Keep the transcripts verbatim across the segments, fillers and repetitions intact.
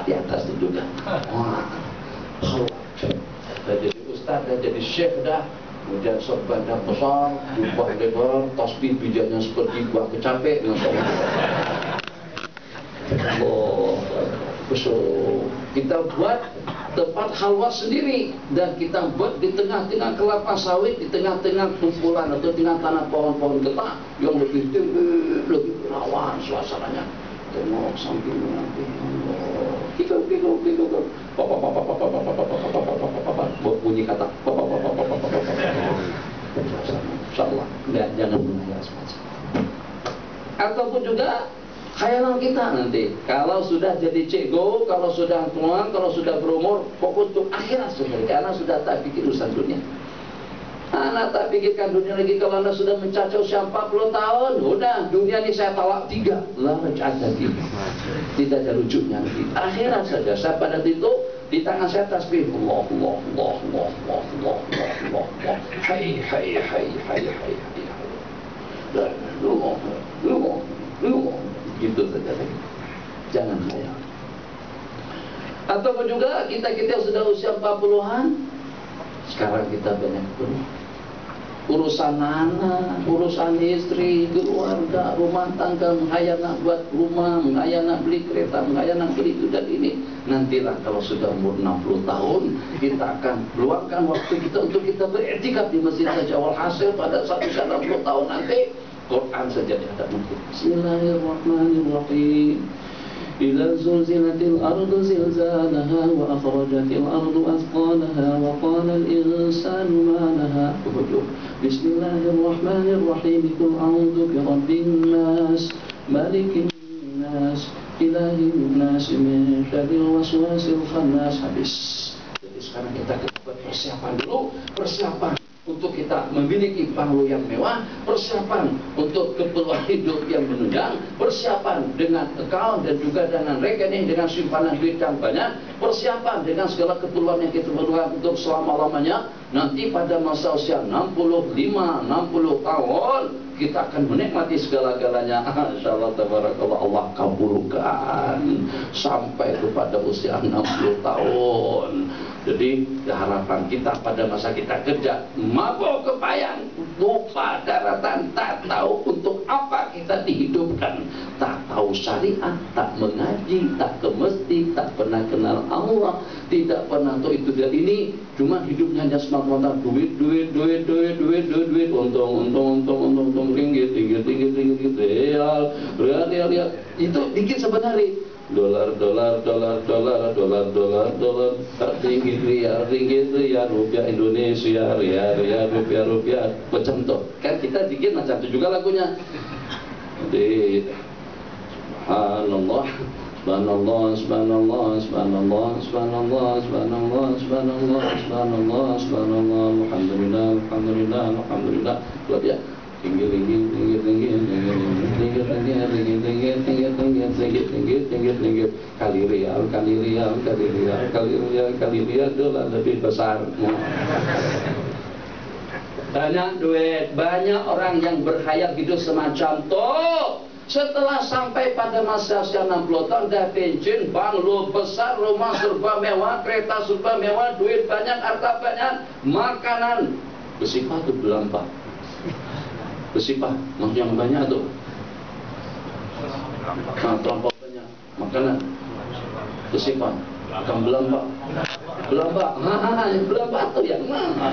di atas itu juga. Wah, kalau jadi ustaz dan jadi syekh dah, kemudian sorbannya besar, jubah lebar, tasbih bijaknya seperti buah kecapek, masya Allah. Oh, so, kita buat tempat halwa sendiri dan kita buat di tengah-tengah kelapa sawit, di tengah-tengah kumpulan atau tengah tanah pohon-pohon getah yang lebih tinggi, lebih rawan suasananya. Tengok samping nanti, kikau kikau kikau kikau, papa papa papa papa papa papa papa papa papa bunyi kata papa papa papa papa papa. Insyaallah, dan jangan menghayal semacam. Ataupun juga khayalan kita nanti, kalau sudah jadi cikgu, kalau sudah tua, kalau sudah berumur, fokus untuk akhirat saudara. Karena sudah tak pikir urusan dunia. Anak tak pikirkan dunia lagi. Kalau anda sudah mencacau usia empat puluh tahun, udah dunia ini saya talak tiga. Lah ada lagi. Tidak ada rujuknya lagi. Akhirat saja. Saya pada itu di tangan saya tasbih. Allah Allah Allah Allah Allah Allah Allah Allah. Hai hai hai hai hai hai. Dan lu lu lu gitu saja lagi. Jangan khayal. Ataupun juga kita-kita sudah usia empat puluhan, sekarang kita banyak penuh urusan anak, urusan istri, keluarga, rumah tangga, menghayal nak buat rumah, menghayal nak beli kereta, menghayal nak beli itu dan ini. Nantilah kalau sudah umur enam puluh tahun, kita akan luangkan waktu kita untuk kita beriktikaf di masjid saja. Walhasil pada satu enam puluh tahun nanti Quran saja dihadap kita. Bismillahirrahmanirrahim. إذا زلزلت الأرض زلزالها وأخرجت الأرض أثقالها وقال الإنسان ما لها. بسم الله الرحمن الرحيم قل أعوذ برب الناس ملك الناس إله الناس من شر الوسواس الخناس. Habis. Jadi sekarang kita buat persiapan dulu, persiapan untuk kita memiliki panggung yang mewah, persiapan untuk keperluan hidup yang menunjang, persiapan dengan account dan juga dengan rekening dengan simpanan duit yang banyak, persiapan dengan segala keperluan yang kita perlukan untuk selama-lamanya. Nanti pada masa usia enam puluh lima enam puluh tahun kita akan menikmati segala-galanya. Insyaallah tabarakallah, Allah kabulkan sampai kepada usia enam puluh tahun. Jadi harapan kita pada masa kita kerja mabuk kepayang, lupa daratan, tak tahu untuk apa kita dihidupkan, tak tahu syariat, tak mengaji, tak ke masjid, tak pernah kenal Allah, tidak pernah tahu itu dan ini, cuma hidupnya hanya semata-mata duit, duit, duit, duit, duit, duit, duit, untung, untung, untung, untung, untung, ringgit, ringgit, ringgit, ringgit, real, real, real, real, itu dikit sebenarnya. Dolar, dolar, dolar, dolar, dolar, dolar, dolar, ringgit, rial, ringgit, rial, rupiah Indonesia, rial, rial, rupiah, rupiah, macam tu. Kan kita dikit macam tu juga lagunya. Jadi, subhanallah, subhanallah, subhanallah, subhanallah, subhanallah, subhanallah, subhanallah, subhanallah, subhanallah, alhamdulillah, alhamdulillah, alhamdulillah. Buat ya. Tinggi, tinggi, tinggi, tinggi, tinggi, tinggi, tinggi, tinggi, tinggi, tinggi, tinggi, tinggi, tinggi, tinggi, tinggi, kali rial, kali rial, kali rial, kali rial, kali rial, dolar lebih besar. Banyak duit, banyak orang yang berkhayal hidup semacam itu. Setelah sampai pada masa usia enam puluh tahun, dah pensiun, banglo besar, rumah serba mewah, kereta serba mewah, duit banyak, harta banyak, makanan bersifat berlimpah. Bersifat, yang banyak tu. Nah, terlampau banyak makanan bersifat, akan berlambak, berlambak, ha, yang berlambak tu yang mana?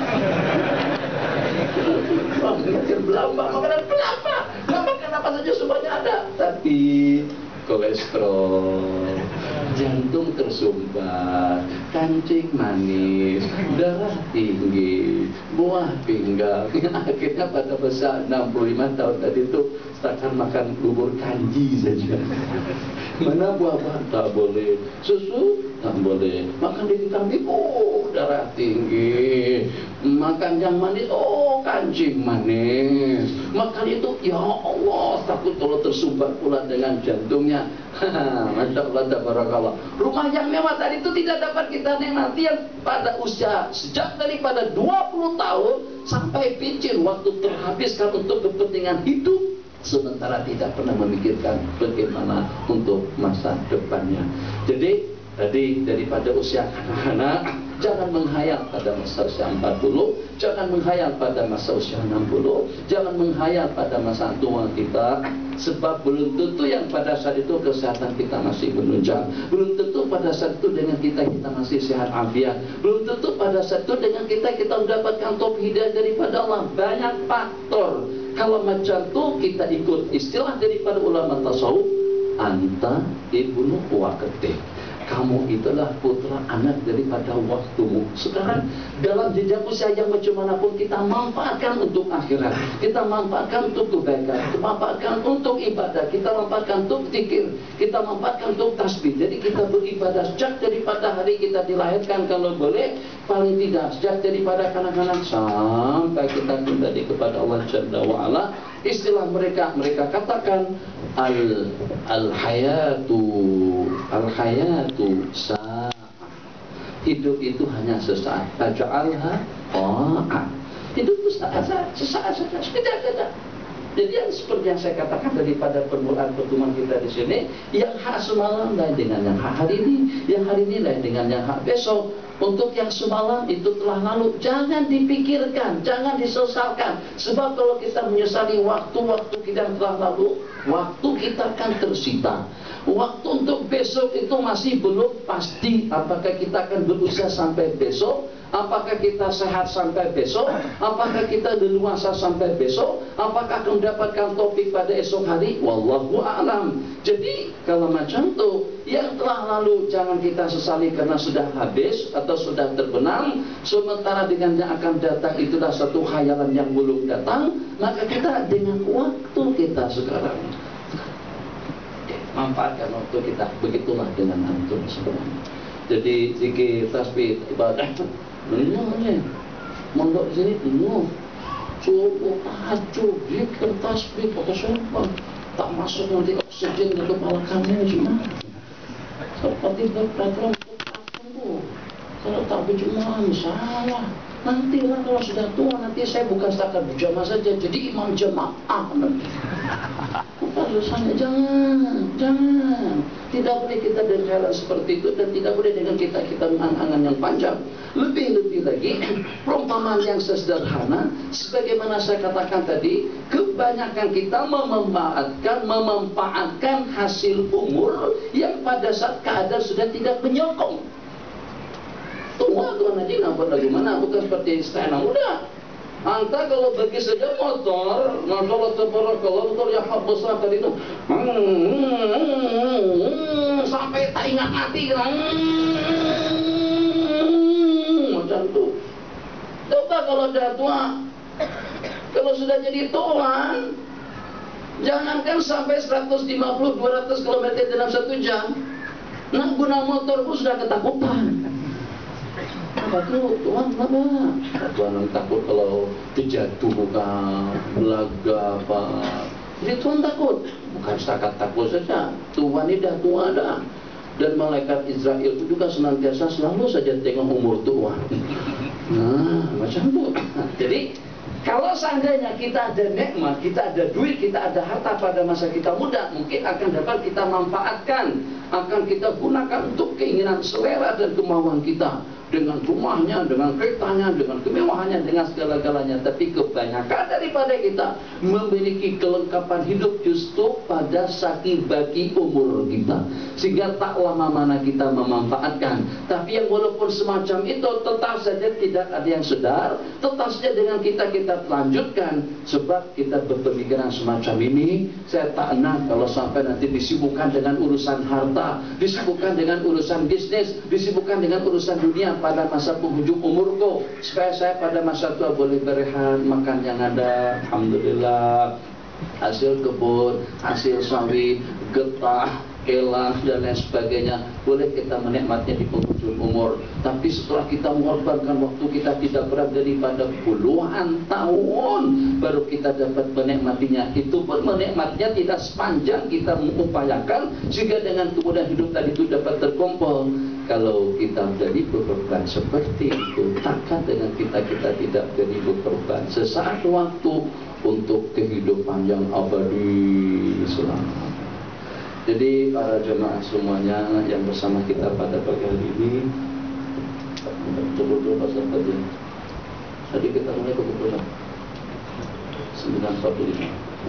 Berlambak, makanan berlambak, makan apa saja semuanya ada, tapi kolesterol, jantung tersumbat, kancing manis, darah tinggi, buah pinggang. Akhirnya pada masa enam puluh lima tahun tadi itu setakat makan bubur kanji saja. Mana buah-buahan tak boleh, susu tak boleh, makan daging kambing, oh darah tinggi, makan yang manis, oh kancing manis, makan itu ya Allah takut kalau tersumbat pula dengan jantungnya. Masya Allah, tabarakallah. Rumah yang mewah tadi itu tidak dapat kita nikmati yang pada usia sejak daripada dua puluh tahun sampai pincin waktu terhabiskan untuk kepentingan hidup, sementara tidak pernah memikirkan bagaimana untuk masa depannya. Jadi Tadi daripada usia anak-anak, jangan menghayal pada masa usia empat puluh, jangan menghayal pada masa usia enam puluh, jangan menghayal pada masa tua kita. Sebab belum tentu yang pada saat itu kesehatan kita masih menunjang, belum tentu pada saat itu dengan kita kita masih sehat afiat, belum tentu pada saat itu dengan kita kita mendapatkan taufik hidayah daripada Allah. Banyak faktor. Kalau macam itu kita ikut istilah daripada ulama tasawuf, anta ibnu waqtik. Kamu itulah putra anak daripada waktumu. Sekarang dalam jejak usia yang macam manapun kita manfaatkan untuk akhirat, kita manfaatkan untuk kebaikan, kita manfaatkan untuk ibadah, kita manfaatkan untuk zikir, kita manfaatkan untuk tasbih. Jadi kita beribadah sejak daripada hari kita dilahirkan kalau boleh, paling tidak sejak daripada kanak-kanak sampai kita kembali kepada Allah Jalla wa Ala. Istilah mereka mereka katakan al al hayatu al hayatu sa, hidup itu hanya sesaat. Taj'alha qa'ah, hidup itu sesaat sesaat saja, sekejap saja. Jadi yang seperti yang saya katakan daripada permulaan pertemuan kita di sini, yang hak semalam lain dengan yang hak hari ini, yang hari ini lain dengan yang hak besok. Untuk yang semalam itu telah lalu, jangan dipikirkan, jangan disesalkan. Sebab kalau kita menyesali waktu-waktu kita yang telah lalu, waktu kita akan tersita. Waktu untuk besok itu masih belum pasti. Apakah kita akan berusaha sampai besok? Apakah kita sehat sampai besok? Apakah kita leluasa sampai besok? Apakah akan mendapatkan topik pada esok hari? Wallahu a'lam. Jadi kalau macam itu, yang telah lalu jangan kita sesali karena sudah habis atau sudah terbenam. Sementara dengan yang akan datang itulah satu khayalan yang belum datang. Maka kita dengan waktu kita sekarang, manfaatkan waktu kita. Begitulah dengan antum sebenarnya. Jadi zikir, tasbih, ibadah, benar mondok di sini penuh. Subuh, tahajud, zikir, tasbih, pakai sumpah. Tak masuk nanti oksigen ke kepala kamu cuma. Seperti berperaturan itu. Kalau tak berjemaah salah. Nantilah kalau sudah tua, nanti saya bukan setakat berjamaah saja, jadi imam jamaah nanti. Harusnya jangan, jangan. Tidak boleh kita dari jalan seperti itu, dan tidak boleh dengan kita kita mengangan yang panjang. Lebih-lebih lagi, perumpamaan yang sederhana, sebagaimana saya katakan tadi, kebanyakan kita memanfaatkan, memanfaatkan hasil umur yang pada saat keadaan sudah tidak menyokong. Tua tuan haji nampak bagaimana, bukan seperti sekarang muda. Anta kalau bagi saja motor, masya Allah tabarakallah, motor yang hak besar tadi itu, hmm, hmm, sampai tak ingat mati, hmm, macam itu. Coba kalau dah tua, kalau sudah jadi tuan, jangankan sampai seratus lima puluh dua ratus kilometer dalam satu jam, nak guna motor pun sudah ketakutan. Apa tu tuan apa? Tuan takut kalau terjatuh bukan belaga apa. Jadi tuan takut, bukan setakat takut saja. Tuan ini dah tua dah. Dan malaikat Israel itu juga senantiasa selalu saja tengok umur tuan. Nah, macam tu. Jadi kalau seandainya kita ada nikmat, kita ada duit, kita ada harta pada masa kita muda, mungkin akan dapat kita manfaatkan, akan kita gunakan untuk keinginan selera dan kemauan kita. Dengan rumahnya, dengan keretanya, dengan kemewahannya, dengan segala-galanya. Tapi kebanyakan daripada kita memiliki kelengkapan hidup justru pada sakit bagi umur kita, sehingga tak lama mana kita memanfaatkan. Tapi yang walaupun semacam itu, tetap saja tidak ada yang sedar, tetap saja dengan kita kita lanjutkan. Sebab kita berpemikiran semacam ini, saya tak enak kalau sampai nanti disibukkan dengan urusan harta, disibukkan dengan urusan bisnis, disibukkan dengan urusan dunia pada masa penghujung umurku, supaya saya pada masa tua boleh berehat, makan yang ada, alhamdulillah, hasil kebun, hasil sawit, getah, elah dan lain sebagainya, boleh kita menikmatnya di penghujung umur. Tapi setelah kita mengorbankan waktu kita tidak berat daripada puluhan tahun, baru kita dapat menikmatinya. Itu pun menikmatinya tidak sepanjang kita mengupayakan, sehingga dengan kemudahan hidup tadi itu dapat terkumpul. Kalau kita jadi bekorban seperti itu, takkan dengan kita kita tidak jadi bekorban sesaat waktu untuk kehidupan yang abadi selama. Jadi para jemaah semuanya yang bersama kita pada pagi hari ini, betul-betul pasal tadi. Tadi kita mulai kebetulan sembilan empat puluh lima.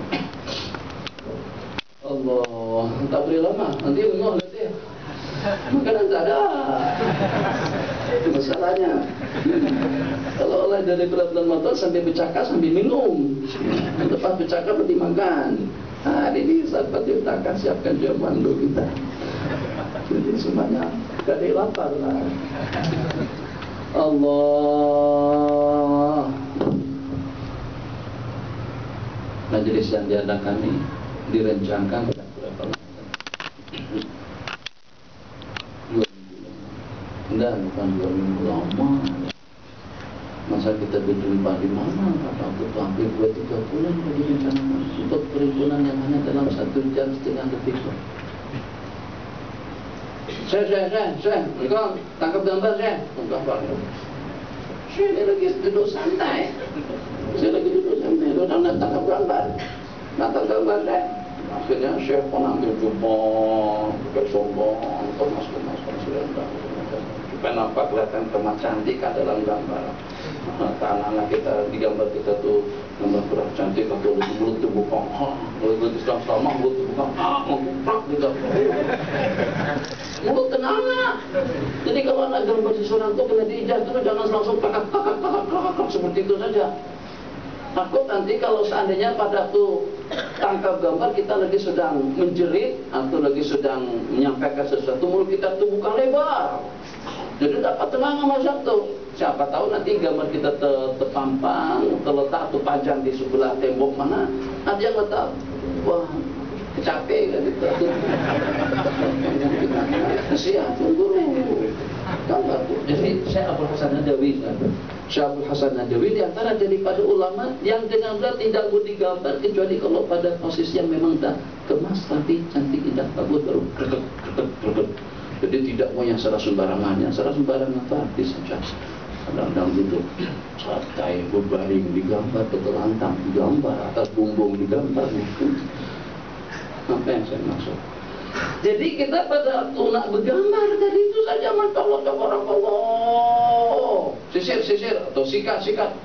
Allah, tak boleh lama, nanti menguah nanti. Makanan tak ada. Itu masalahnya. Kalau Allah dari bulan Ramadan sambil bercakap sambil minum, lepas bercakap berarti makan. Hari ini saat bercakap siapkan jamuan dulu kita. Jadi semuanya gak ada lapar lah. Allah. Majelis yang diadakan ini direncanakan pada berapa lama? Dua minggu lama. Enggak, bukan dua minggu lama. Masa kita berjumpa di mana? Kata aku tuh hampir dua tiga bulan lagi direncanakan untuk perhimpunan yang hanya dalam satu jam setengah lebih. Saya, saya, saya, saya, engkau tangkap gambar saya. Gambar. Saya ini lagi duduk santai. Saya lagi duduk santai. Orang nak tangkap gambar. Nak tangkap gambar saya. Akhirnya saya pun ambil jumpa, pakai sombong, kemas-kemas, selendang. Supaya nampak kelihatan kemat cantik dalam gambar. Anak-anak kita di gambar kita tuh gambar kurang cantik atau mulut terbuka, mulut Islam sama mulut terbuka, ngeprak gitu. Mulut kenanga. Jadi kalau anak gambar seseorang tuh kena diijaz tuh jangan langsung kakak kakak kakak kakak seperti itu saja. Takut nanti kalau seandainya pada tuh tangkap gambar kita lagi sedang menjerit atau lagi sedang menyampaikan sesuatu, mulut kita tuh buka lebar. Jadi dapat tenang masa tuh. Siapa tahu nanti gambar kita terpampang, terletak atau pajang di sebelah tembok mana, ada yang letak, wah capek kan itu. Kasihan tunggu gambar tuh. Jadi saya Abdul Hasan Nadawi, Syekh Abdul Hasan Nadawi di antara daripada ulama yang dengan benar tidak boleh digambar kecuali kalau pada posisi yang memang dah kemas, tapi cantik, indah, bagus baru kerek kerek kerek. Jadi tidak mau yang salah sembarangan, yang salah sembarangan itu artis saja. Kadang-kadang gitu, santai, berbaring digambar, bertelantang digambar, atas bumbung digambar. Apa yang saya maksud? Jadi kita pada waktu nak bergambar tadi itu saja Allah Allah, sisir-sisir atau sikat-sikat.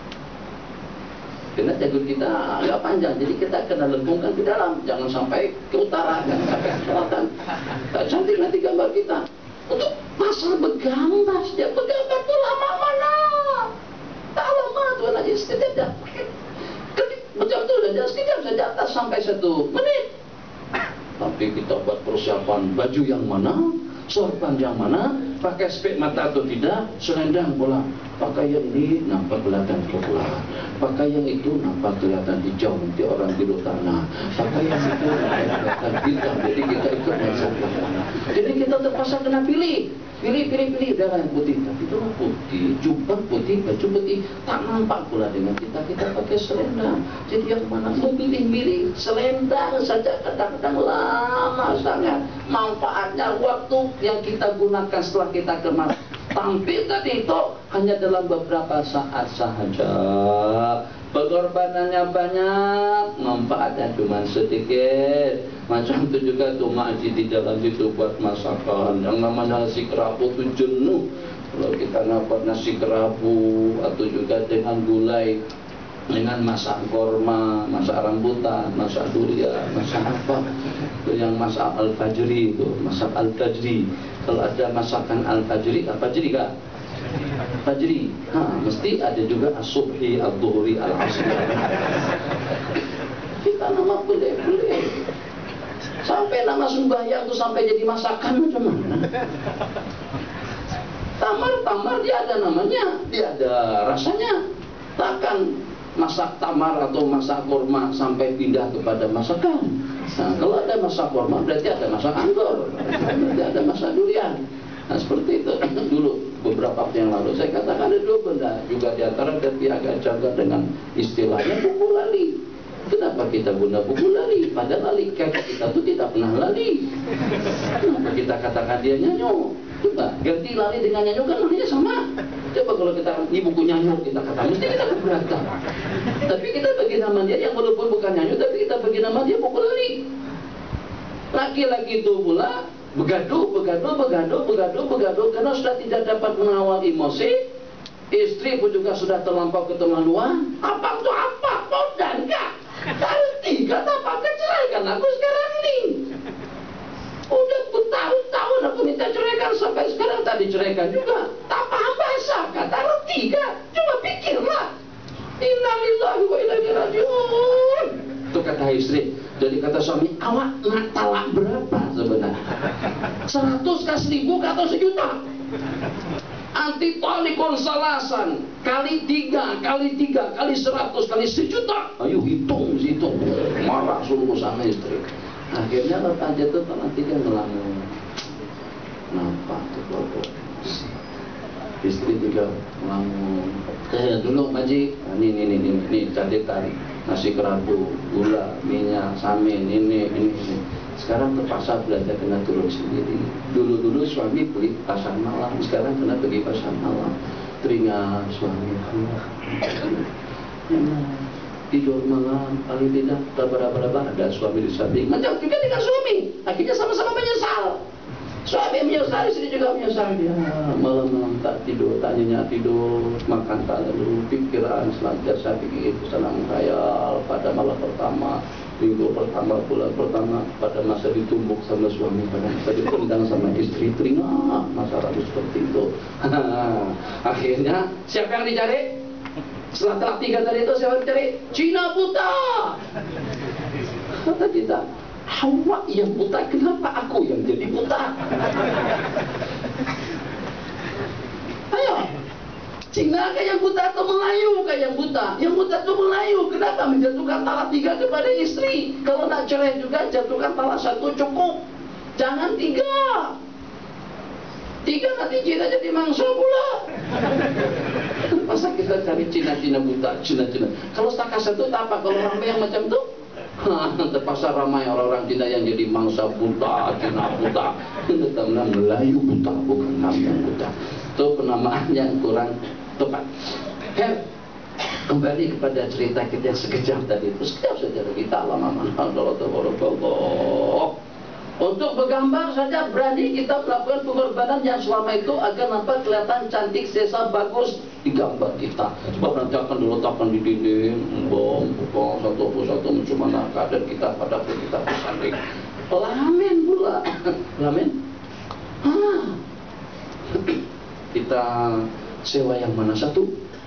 Karena jagut kita agak panjang, jadi kita kena lengkungkan ke dalam, jangan sampai ke utara, jangan sampai ke selatan. Tak cantik nanti gambar kita. Untuk pasal bergambar, setiap bergambar itu lama mana? Tak lama tuan aja, setiap macam tu saja, setiap saja atas sampai satu menit. Tapi kita buat persiapan baju yang mana, sorban yang mana, pakai spek mata atau tidak, selendang pula. Pakaian ini nampak kelihatan coklat, pakaian itu nampak kelihatan hijau, nanti orang biru tanah. Pakaian itu nampak kelihatan hitam, jadi kita ikut masuk ke sana. Jadi kita terpaksa kena pilih, pilih, pilih, pilih darah yang putih. Tapi itu putih, jubah putih, baju putih, tak nampak pula dengan kita. Kita pakai selendang. Jadi yang mana memilih-milih selendang saja kadang-kadang lama sangat. Manfaatnya waktu yang kita gunakan setelah kita kemas tampil tadi itu hanya dalam beberapa saat sahaja. Pengorbanannya banyak, manfaatnya cuma sedikit. Macam itu juga tuh makcik di jalan situ buat masakan yang namanya nasi kerabu itu jenuh. Kalau kita dapat nasi kerabu atau juga dengan gulai, dengan masak korma, masak rambutan, masak durian, masak apa, itu yang masak al-fajri itu, masak al-fajri. Kalau ada masakan al-fajri, al-fajri kah? Fajri, ha, mesti ada juga as-subhi, al-dhuhri, al-asri. Kita nama boleh-boleh. Sampai nama sembahyang itu sampai jadi masakan macam mana? Tamar-tamar dia ada namanya, dia ada rasanya. Takkan masak tamar atau masak korma sampai pindah kepada masakan. Nah, kalau ada masak korma berarti ada masak anggur, berarti ada masak durian. Nah, seperti itu. Dulu beberapa waktu yang lalu saya katakan ada dua benda juga di antara tapi agak jaga dengan istilahnya buku lali. Kenapa kita guna buku lali? Padahal lali kakak kita itu tidak pernah lali. Kenapa kita katakan dia nyanyo? Coba ganti lali dengan nyanyo kan namanya sama. Coba kalau kita ini buku nyanyo kita kata mesti kita keberatan. Tapi kita bagi nama dia yang walaupun bukan nyanyo tapi kita bagi nama dia buku lali. Laki-laki itu pula begaduh, begaduh, begaduh, begaduh, begaduh karena sudah tidak dapat mengawal emosi. Istri pun juga sudah terlampau keterlaluan. Apa itu apa? Mau dan enggak? Kali tiga apa keceraikan aku sekarang nih. Udah bertahun-tahun aku minta ceraikan sampai sekarang tak diceraikan juga. Tak paham bahasa kata tiga. Coba pikirlah. Innalillahi wa inna ilaihi raji'un. Itu kata istri. Jadi kata suami, awak nak talak berapa sebenarnya? Seratus kah seribu atau sejuta? Anti talikon salasan kali tiga, kali tiga, kali seratus, kali sejuta. Ayo hitung, hitung. Marah suruh sama istri. Akhirnya letak jatuh tanah tiga ngelamun. Nampak tuh bodoh. Istri juga ngelamun. Eh dulu Maji, ini ini ini ini cadetan nasi kerabu, gula, minyak, samin, ini ini ini. Sekarang terpaksa belajar kena turun sendiri. Dulu-dulu suami beli pasar malam, sekarang kena pergi pasar malam. Teringat suami, enak tidur malam, paling tidak berapa-berapa ada suami di samping. Macam juga dengan suami, akhirnya sama-sama menyesal. Suami menyesal, istri juga menyesal. Dia malam-malam tak tidur, tak nyenyak tidur, makan tak lalu, pikiran selanjutnya pikir itu senang khayal pada malam pertama, minggu pertama, bulan pertama, pada masa ditumbuk sama suami, pada masa ditendang sama istri, teringat masalah seperti itu. Akhirnya siapa yang dicari? Setelah telak tiga tadi itu siapa yang dicari? Cina buta. Kata kita, Hawa yang buta, kenapa aku yang jadi buta? Ayo, Cina kayak yang buta atau Melayu kayak yang buta? Yang buta itu Melayu, kenapa menjatuhkan talak tiga kepada istri? Kalau nak cerai juga jatuhkan talak satu cukup, jangan tiga. Tiga nanti Cina jadi mangsa pula. Masa kita cari Cina-Cina buta, Cina-Cina. Kalau setakat satu tak apa, kalau ramai yang macam itu terpaksa ramai orang-orang Cina yang jadi mangsa buta, Cina buta. Itu namanya Melayu buta, bukan nama buta. Itu penamaan yang kurang tepat. Her, kembali kepada cerita kita yang sekejap tadi. Terus sekejap saja kita lama Allah. Untuk bergambar saja berani kita melakukan pengorbanan yang selama itu agar nampak kelihatan cantik, sesa, bagus di gambar kita. Sebab nanti akan diletakkan di dinding, bom, bom, satu satu mencuma keadaan kita pada pun kita bersanding. Lamen pula, lamen. Ah. Kita sewa yang mana satu?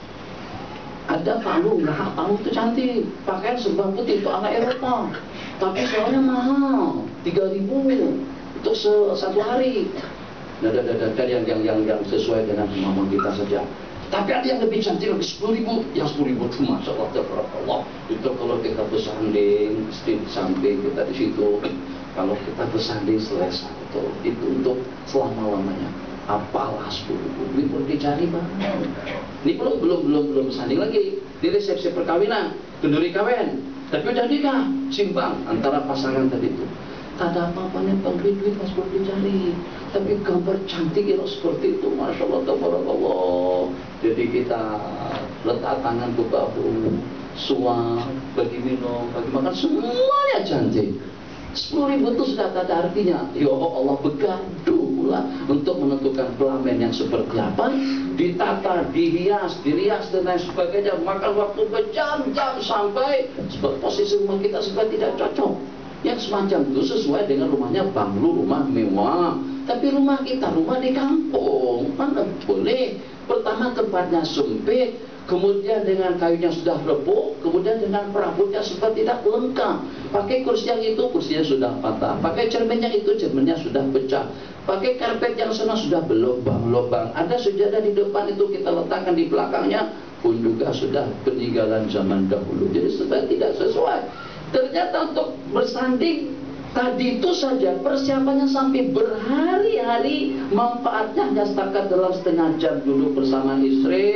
Ada palung, nah palung itu cantik, pakaian serba putih itu ala Eropa, tapi soalnya mahal, tiga ribu untuk satu hari. Nah, ada ada yang yang yang yang sesuai dengan kemampuan kita saja. Tapi ada yang lebih cantik lagi sepuluh ribu, yang sepuluh ribu cuma masalah Allah. Itu kalau kita bersanding, di samping kita di situ. Kalau kita bersanding selesai itu, itu untuk selama lamanya. Apalah sepuluh ribu, duit perlu dicari bang. Ini belum belum belum belum bersanding lagi di resepsi perkawinan, kenduri kawin, tapi udah nikah, simpang antara pasangan tadi itu. Tak ada apa-apanya bang, duit-duit mas perlu dicari. Tapi gambar cantik itu seperti itu, masya Allah, tabarakallah. Jadi kita letak tangan ke bahu, suap, bagi minum, bagi makan, semuanya cantik. Sepuluh ribu itu sudah tak ada artinya. Ya Allah, begaduh pula untuk menentukan kelamin yang seperti apa, ditata, dihias, dirias dan lain sebagainya. Makan waktu berjam-jam sampai sebab posisi rumah kita sudah tidak cocok. Yang semacam itu sesuai dengan rumahnya banglu, rumah mewah. Tapi rumah kita, rumah di kampung, mana boleh. Pertama tempatnya sempit, kemudian dengan kayunya sudah rebuk, kemudian dengan perabotnya sudah tidak lengkap. Pakai kursi yang itu, kursinya sudah patah. Pakai cerminnya itu, cerminnya sudah pecah. Pakai karpet yang sana sudah berlubang-lubang. Ada sejadah di depan itu kita letakkan di belakangnya, pun juga sudah peninggalan zaman dahulu. Jadi sudah tidak sesuai. Ternyata untuk bersanding tadi itu saja persiapannya sampai berhari-hari, manfaatnya hanya setakat dalam setengah jam dulu bersama istri.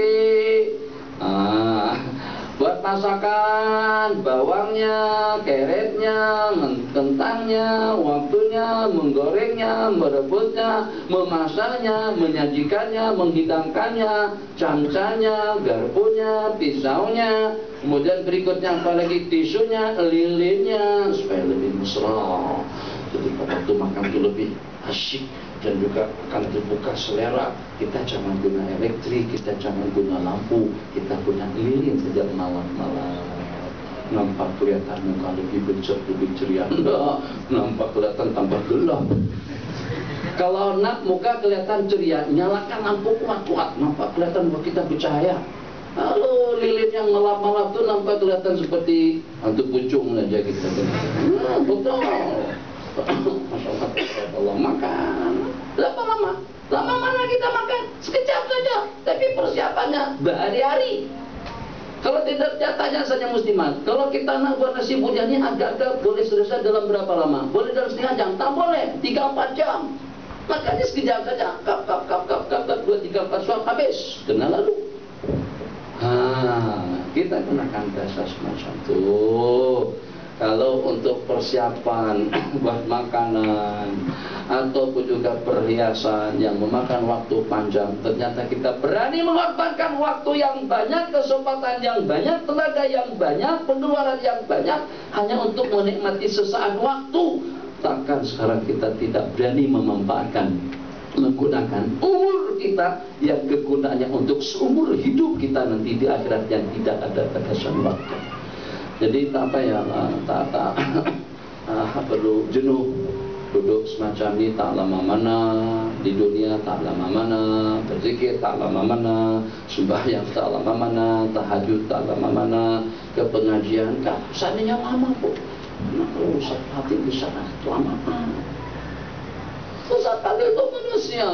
Ah, buat masakan, bawangnya, keretnya, kentangnya, waktunya, menggorengnya, merebusnya, memasaknya, menyajikannya, menghidangkannya, camcanya, garpunya, pisaunya, kemudian berikutnya apalagi tisunya, lilinnya, supaya lebih mesra. ketika waktu makan itu lebih asyik dan juga akan terbuka selera. Kita jangan guna elektrik, kita jangan guna lampu, kita guna lilin sejak malam-malam. Nampak kelihatan muka lebih becek, lebih ceria. Enggak, nampak kelihatan tambah gelap. Kalau nak muka kelihatan ceria, nyalakan lampu kuat-kuat, nampak kelihatan bahwa kita bercahaya. Lalu lilin yang melap-melap itu nampak kelihatan seperti hantu pucung aja kita. Hmm, betul. Masya Allah, Allah makan. Lama-lama, lama mana kita makan? Sekejap saja, tapi persiapannya berhari-hari. Kalau tidak jatahnya saja muslimat. Kalau kita nak buat nasi bunyani agak-agak boleh selesai dalam berapa lama? Boleh dalam setengah jam? Tak boleh, tiga empat jam. Makanya sekejap saja, kap kap kap kap kap kap dua tiga empat suap habis, kena lalu. Ha, kita gunakan bahasa semacam itu. Kalau untuk persiapan buat makanan ataupun juga perhiasan yang memakan waktu panjang, ternyata kita berani mengorbankan waktu yang banyak, kesempatan yang banyak, tenaga yang banyak, pengeluaran yang banyak hanya untuk menikmati sesaat waktu. Takkan sekarang kita tidak berani memanfaatkan, menggunakan umur kita yang kegunaannya untuk seumur hidup kita nanti di akhirat yang tidak ada batasan waktu. Jadi tak payah, tak tak uh, perlu jenuh duduk semacam ini, tak lama mana di dunia, tak lama mana berzikir, tak lama mana sembahyang, tak lama mana tahajud, tak lama mana ke pengajian. Kak, seandainya lama pun, kalau Ustaz hati bisa lama. Ustaz Fadil itu manusia,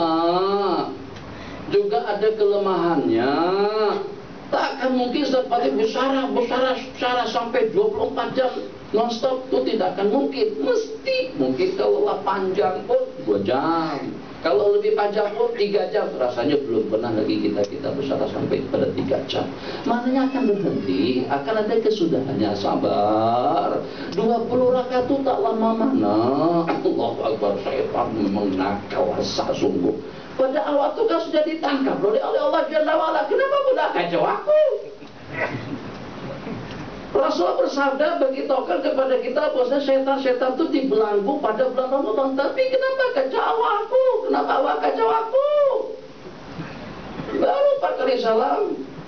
juga ada kelemahannya. Takkan mungkin seperti besar, besar, besar sampai dua puluh empat jam non-stop, itu tidak akan mungkin. Mesti mungkin kalau panjang pun dua jam, kalau lebih panjang pun tiga jam. Rasanya belum pernah lagi kita kita besar sampai pada tiga jam. Maknanya akan berhenti, akan ada kesudahannya. Sabar. dua puluh rakaat itu tak lama mana. Allahu Akbar, syaitan memang nakal sungguh. Pada awal itu kan sudah ditangkap oleh Allah Jalla wa'ala. Kenapa mudah kacau aku? Rasulullah bersabda beritahukan kepada kita bahwa syaitan-syaitan itu dibelenggu pada bulan Ramadan. Tapi kenapa kacau aku? Kenapa awak kacau aku? Baru empat kali salam.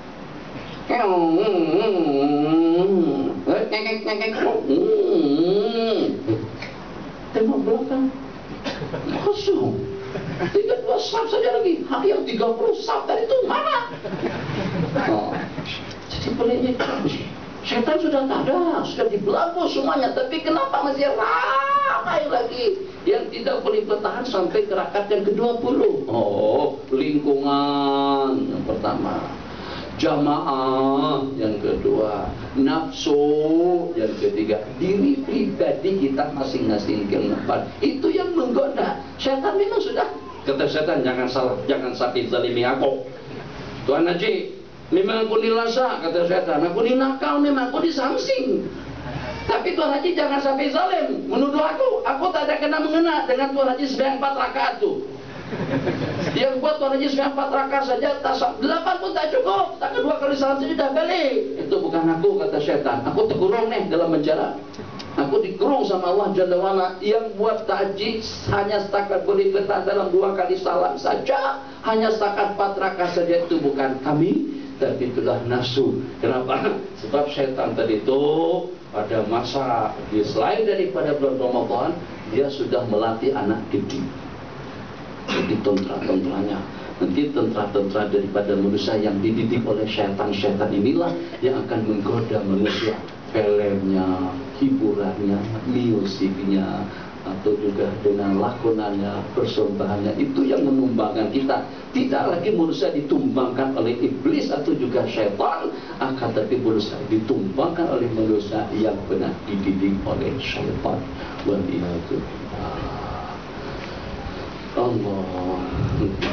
Tengok belakang kosong. Tiga dua sab saja lagi. Hak yang tiga puluh sab tadi itu mana? Oh. Jadi peliknya, setan sudah tak ada, sudah dibelenggu semuanya. Tapi kenapa masih ramai lagi yang tidak boleh bertahan sampai ke rakaat yang ke dua puluh? Oh, lingkungan yang pertama, jamaah yang kedua, nafsu yang ketiga, diri pribadi kita masing-masing yang keempat. Itu yang menggoda. Syaitan memang sudah, kata syaitan, jangan salah, jangan sakit zalimi aku. Tuan Haji, memang aku nilasa, kata syaitan, aku ninakal, memang aku disangsing. Tapi Tuan Haji jangan sampai zalim menuduh aku. Aku tak ada kena mengena dengan Tuan Haji sembahyang empat rakaat tu. Yang buat Tuan Haji sembahyang empat rakaat saja, tak, delapan pun tak cukup. Tak kedua kali salam saja dah balik. Itu bukan aku, kata syaitan. Aku terkurung nih dalam penjara. Aku dikurung sama Allah Jalla wa'ala. Yang buat tahajud hanya setakat boleh bertahan dalam dua kali salam saja, hanya setakat empat rakaat saja. Itu bukan kami, tapi itulah nafsu. Kenapa? Sebab syaitan tadi itu pada masa dia selain daripada bulan Ramadan, dia sudah melatih anak didik. Jadi tentara-tentaranya, nanti tentara-tentara daripada manusia yang dididik oleh syaitan-syaitan inilah yang akan menggoda manusia. Filmnya, hiburannya, musiknya, atau juga dengan lakonannya, persembahannya, itu yang menumbangkan kita. Tidak lagi manusia ditumbangkan oleh iblis atau juga syaitan, akan tapi manusia ditumbangkan oleh manusia yang benar dididik oleh syaitan. Waliyahullah. Allah.